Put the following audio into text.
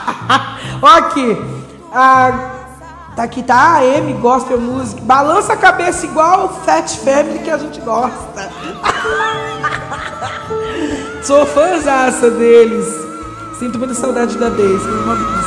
Ó aqui. Tá aqui, tá? A M Gospel Music. Balança a cabeça igual o Fat Family que a gente gosta. Sou fãzaça deles. Sinto muita saudade da Daisy.